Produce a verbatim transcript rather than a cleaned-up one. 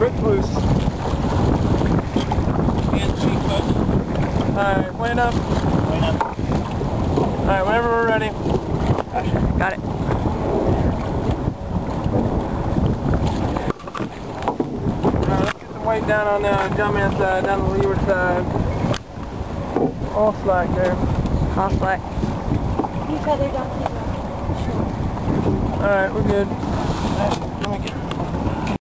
rope loose. And cheek hook. Alright, weight up. Weight up. Alright, whenever we're ready. Got it. Alright, let's get some weight down on the dumbass side, down the leeward side. All slack there. All slack. You said they don't keep that. Alright, we're good. Alright, let me get